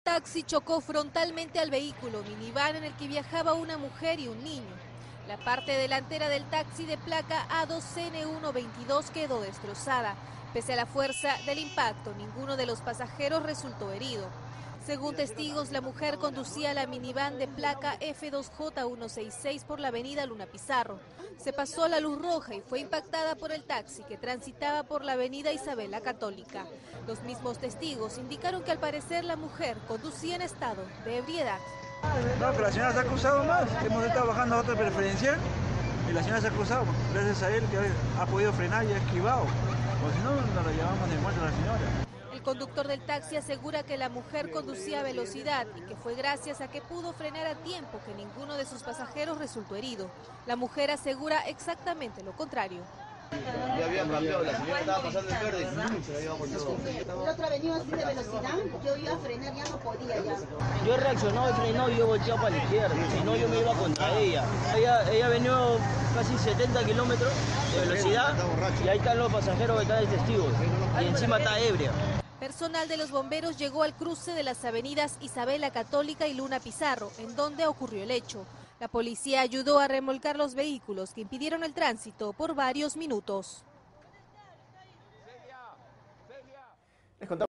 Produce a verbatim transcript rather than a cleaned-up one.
taxi chocó frontalmente al vehículo minivan en el que viajaba una mujer y un niño. La parte delantera del taxi de placa A dos C N uno veintidós quedó destrozada. Pese a la fuerza del impacto, ninguno de los pasajeros resultó herido. Según testigos, la mujer conducía la minivan de placa F dos J ciento sesenta y seis por la avenida Luna Pizarro. Se pasó la luz roja y fue impactada por el taxi que transitaba por la avenida Isabel la Católica. Los mismos testigos indicaron que al parecer la mujer conducía en estado de ebriedad. No, pero la señora se ha cruzado más. Hemos estado bajando a otra preferencial y la señora se ha cruzado. Gracias a él que ha podido frenar y ha esquivado. O si no, nos la llevamos de muerte a la señora. El conductor del taxi asegura que la mujer conducía a velocidad y que fue gracias a que pudo frenar a tiempo que ninguno de sus pasajeros resultó herido. La mujer asegura exactamente lo contrario. Ya habían cambiado, la señora estaba pasando el verde y se la llevamos todo. El otro venía así de velocidad, yo iba a frenar, ya no podía ya. Yo reaccionó y frenó y yo volteé para la izquierda, si no yo me iba contra ella. Ella, ella venía casi setenta kilómetros de velocidad y ahí están los pasajeros que están de testigos y encima está ebria. Personal de los bomberos llegó al cruce de las avenidas Isabel la Católica y Luna Pizarro, en donde ocurrió el hecho. La policía ayudó a remolcar los vehículos que impidieron el tránsito por varios minutos.